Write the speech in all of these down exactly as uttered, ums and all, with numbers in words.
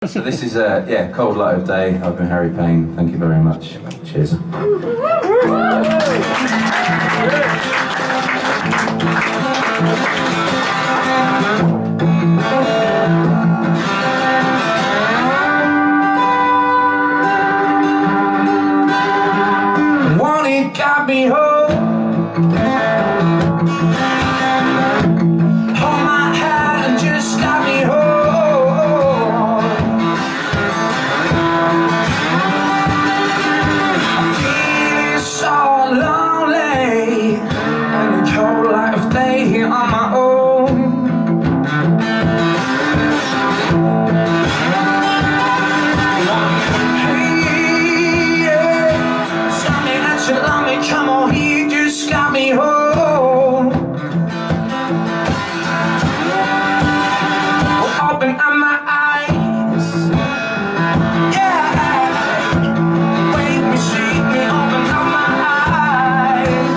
So this is, uh, yeah, Cold Light of Day. I've been Harry Payne. Thank you very much. Cheers. One, it got me home. Hold my hand and just got me home. Here on my own, hey, yeah. Tell me that you love me, come on, you just got me home. Well, open up my eyes, yeah. Wake me, shake me, open up my eyes.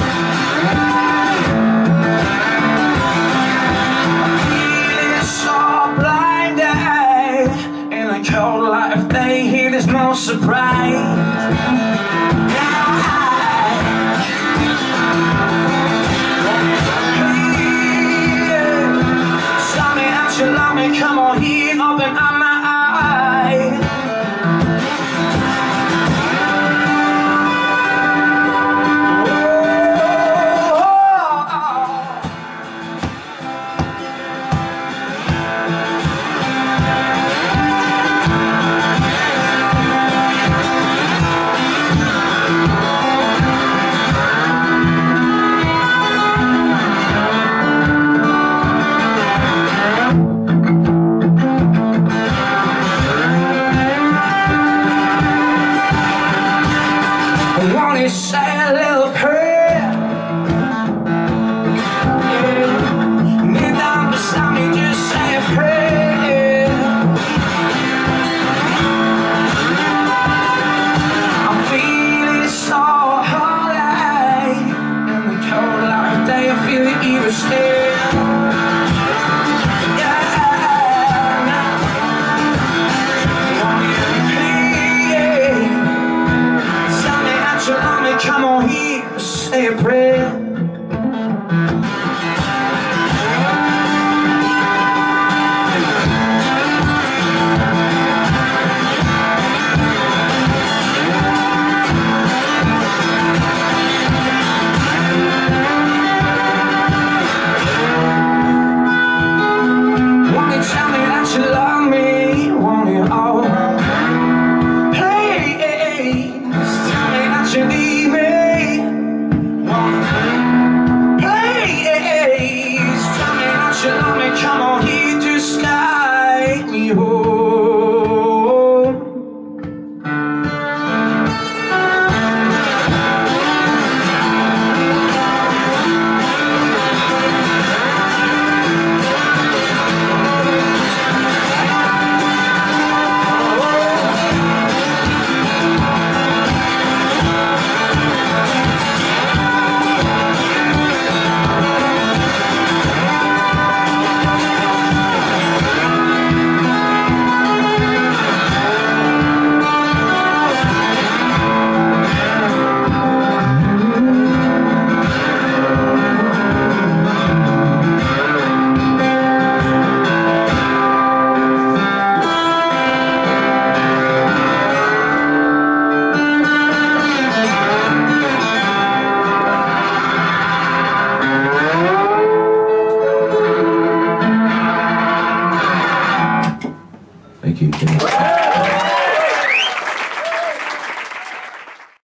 Cold light of day, here there's no surprise. Yeah. Tell me that you love me, come on here, open up my eyes. Won't you say a little prayer? Yeah. Kneel down beside me, just say a prayer. I'm feeling so high. In the cold light of day, I feel it even still. Come on here, say a prayer. Won't you tell me that you love me? Won't you all? Please tell me that you need me. Come on here, just guide me home. Thank you.